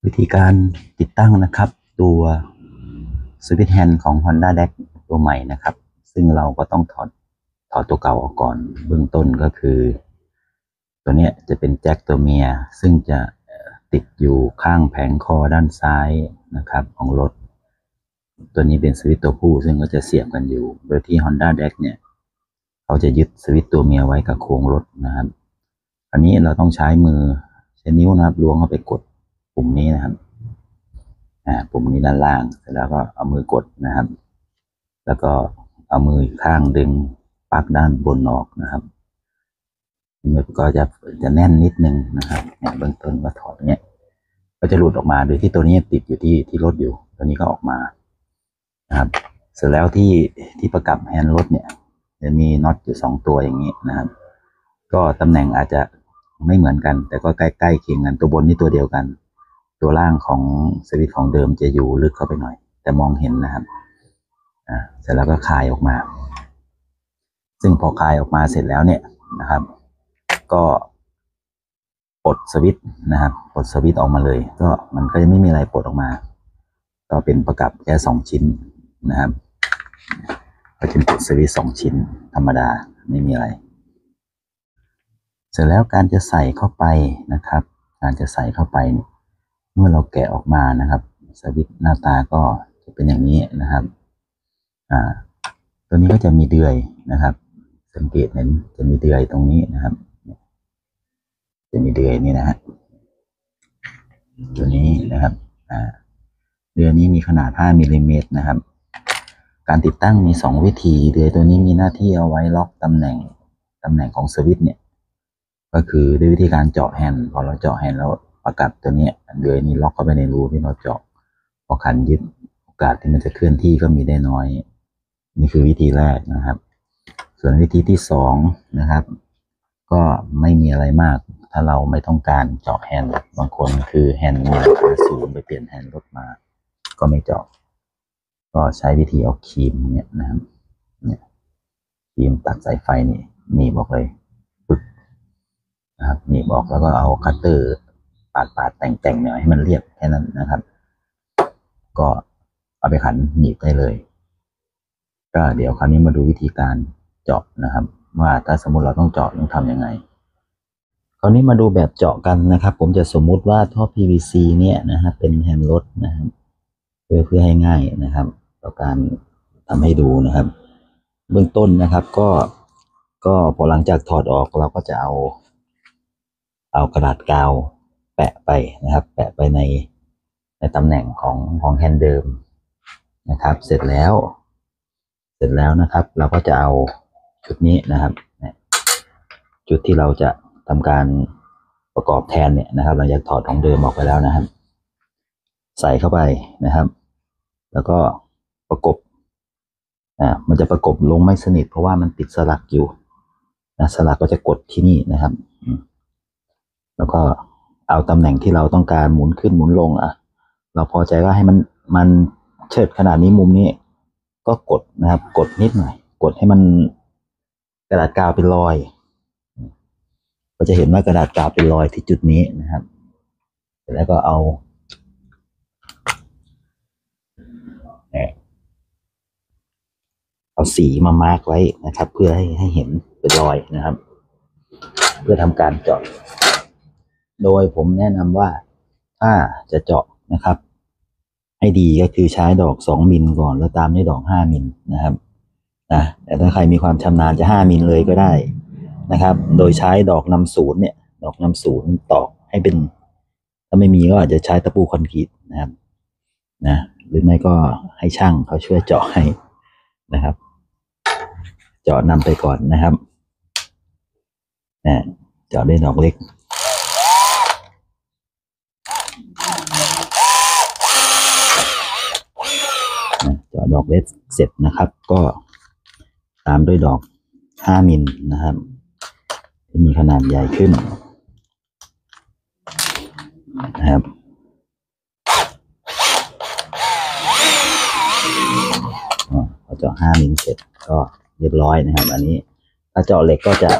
วิธีการติดตั้งนะครับตัวสวิตช์แฮนด์ของ Honda DAC ตัวใหม่นะครับซึ่งเราก็ต้องถอดตัวเก่าออกก่อนเบื้องต้นก็คือตัวนี้จะเป็นแจ็คตัวเมียซึ่งจะติดอยู่ข้างแผงคอด้านซ้ายนะครับของรถตัวนี้เป็นสวิตช์ตัวผู้ซึ่งก็จะเสียบกันอยู่โดยที่ Honda DAC เนี่ยเขาจะยึดสวิตช์ตัวเมียไว้กับโครงรถนะครับอันนี้เราต้องใช้มือใช้นิ้วนะครับล้วงเข้าไปกดปุ่มนี้นะครับปุ่มนี้ด้านล่างเสร็จแล้วก็เอามือกดนะครับแล้วก็เอามือข้างดึงปลั๊กด้านบนออกนะครับมันก็จะแน่นนิดนึงนะครับเบื้องต้นก็ถอดเนี้ยก็จะหลุดออกมาโดยที่ตัวนี้ติดอยู่ที่รถอยู่ตัวนี้ก็ออกมานะครับเสร็จแล้วที่ประกับแฮนด์รถเนี่ยจะมีน็อตอยู่2ตัวอย่างนี้นะครับก็ตำแหน่งอาจจะไม่เหมือนกันแต่ก็ใกล้เคียงกันตัวบนนี่ตัวเดียวกันตัวล่างของสวิตช์ของเดิมจะอยู่ลึกเข้าไปหน่อยแต่มองเห็นนะครับเสร็จแล้วก็คลายออกมาซึ่งพอคลายออกมาเสร็จแล้วเนี่ยนะครับก็ปลดสวิตช์นะครับปลดสวิตช์ออกมาเลยก็มันก็จะไม่มีอะไรปลดออกมาก็เป็นประกับแค่2ชิ้นนะครับก็จะปลดสวิตช์2ชิ้นธรรมดาไม่มีอะไรเสร็จแล้วการจะใส่เข้าไปนะครับการจะใส่เข้าไปเมื่อเราแกะออกมานะครับสวิตช์หน้าตาก็จะเป็นอย่างนี้นะครับตัวนี้ก็จะมีเดือยนะครับสังเกตเห็นจะมีเดือยตรงนี้นะครับจะมีเดือยนี่นะฮะตัวนี้นะครับเดือยนี้มีขนาด5มิลลิเมตรนะครับการติดตั้งมี2วิธีเดือยตัวนี้มีหน้าที่เอาไว้ล็อกตำแหน่งของสวิตช์เนี่ยก็คือด้วยวิธีการเจาะแฮนด์พอเราเจาะแฮนด์แล้วประกับตัวนี้เดือยนี้ล็อกเข้าไปในรูที่เราเจาะพอคันยึดโอกาสที่มันจะเคลื่อนที่ก็มีได้น้อยนี่คือวิธีแรกนะครับส่วนวิธีที่2นะครับก็ไม่มีอะไรมากถ้าเราไม่ต้องการเจาะแฮนด์บางคนคือแฮนด์มีราคาสูงไปเปลี่ยนแฮนด์รถมาก็ไม่เจาะก็ใช้วิธีเอาครีมเนี่ยนะครับเนี่ยครีมตัดสายไฟนี่หนีบออกเลยปึ๊บนะครับหนีบออกแล้วก็เอาคัตเตอร์ปาดแต่งหน่อยให้มันเรียบแค่นั้นนะครับก็เอาไปขันหนีบได้เลยก็เดี๋ยวคราวนี้มาดูวิธีการเจาะนะครับว่าถ้าสมมติเราต้องเจาะต้องทำยังไงคราวนี้มาดูแบบเจาะกันนะครับผมจะสมมุติว่าท่อ PVC เนี่ยนะครับเป็นแฮนด์รถนะครับเพื่อให้ง่ายนะครับต่อการทำให้ดูนะครับเบื้องต้นนะครับก็พอหลังจากถอดออกเราก็จะเอากระดาษกาวแปะไปนะครับแปะไปในตำแหน่งของแฮนด์เดิมนะครับเสร็จแล้วนะครับเราก็จะเอาชุดนี้นะครับจุดที่เราจะทำการประกอบแทนเนี่ยนะครับหลังจากถอดของเดิมออกไปแล้วนะครับใส่เข้าไปนะครับแล้วก็ประกบมันจะประกบลงไม่สนิทเพราะว่ามันติดสลักอยู่นะสลักก็จะกดที่นี่นะครับแล้วก็เอาตำแหน่งที่เราต้องการหมุนขึ้นหมุนลงเราพอใจว่าให้มันเชิดขนาดนี้มุมนี้ก็กดนะครับกดนิดหน่อยกดให้มันกระดาษกาวเป็นรอยก็จะเห็นว่ากระดาษกาวเป็นรอยที่จุดนี้นะครับแล้วก็เอาสีมามาร์กไว้นะครับเพื่อให้เห็นเป็นรอยนะครับเพื่อทำการเจาะโดยผมแนะนำว่าถ้าจะเจาะนะครับให้ดีก็คือใช้ดอก2มิลก่อนแล้วตามด้วยดอก5มิลนะครับแต่ถ้าใครมีความชำนาญจะ5มิลเลยก็ได้นะครับโดยใช้ดอกนำศูนย์เนี่ยดอกนำศูนย์ตอกให้เป็นถ้าไม่มีก็อาจจะใช้ตะปูคอนกรีตนะครับหรือไม่ก็ให้ช่างเขาช่วยเจาะให้นะครับเจาะนำไปก่อนนะครับเจาะด้วยดอกเล็กเจาะดอกเล็กเสร็จนะครับก็ตามด้วยดอก5มิลนะครับที่มีขนาดใหญ่ขึ้นนะครับพอเจาะ5มิลเสร็จก็เรียบร้อยนะครับอันนี้ถ้าเจาะเหล็กก็จะ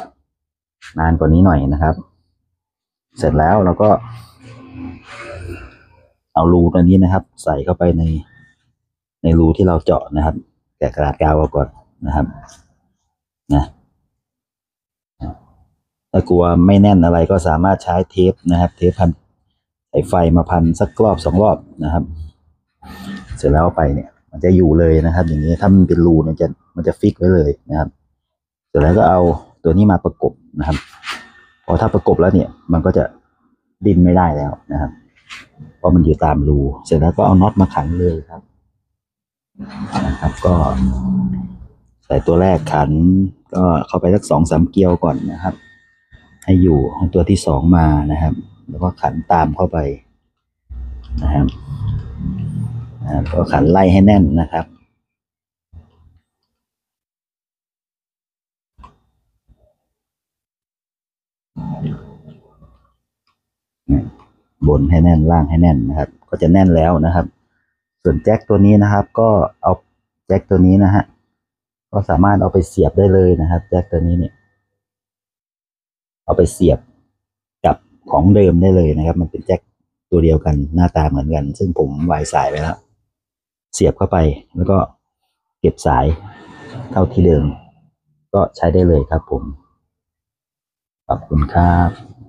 นานกว่านี้หน่อยนะครับเสร็จแล้วเราก็เอารูตัวนี้นะครับ ใส่เข้าไปในรูที่เราเจาะนะครับแกะกระดาษกาวก่อนนะครับนะถ้ากลัวไม่แน่นอะไรก็สามารถใช้เทปนะครับ เทปพันสายไฟมาพันสักรอบ2 รอบนะครับ เสร็จแล้วไปเนี่ย มันจะอยู่เลยนะครับ อย่างนี้ถ้ามันเป็นรูเนี่ยมันจะฟิกไว้เลยนะครับ เสร็จแล้วก็เอาตัวนี้มาประกบนะครับพอถ้าประกบแล้วเนี่ย มันก็จะดิ้นไม่ได้แล้วนะครับเพราะมันอยู่ตามรูเสร็จแล้วก็เอาน็อตมาขันเลยครับนะครับ ก็ใส่ตัวแรกขันก็เข้าไปสัก2-3 เกลียวก่อนนะครับ ให้อยู่ตัวที่2มานะครับ แล้วก็ขันตามเข้าไปนะครับก็ขันไล่ให้แน่นนะครับบนให้แน่นล่างให้แน่นนะครับ ก็จะแน่นแล้วนะครับ ส่วนแจ็คตัวนี้นะครับ ก็เอาแจ็คตัวนี้นะฮะก็สามารถเอาไปเสียบได้เลยนะครับแจ็คตัวนี้เนี่ยเอาไปเสียบกับของเดิมได้เลยนะครับ มันเป็นแจ็คตัวเดียวกันหน้าตาเหมือนกัน ซึ่งผมวายสายไปแล้วเสียบเข้าไปแล้วก็เก็บสายเข้าที่เดิมก็ใช้ได้เลยครับผมขอบคุณครับ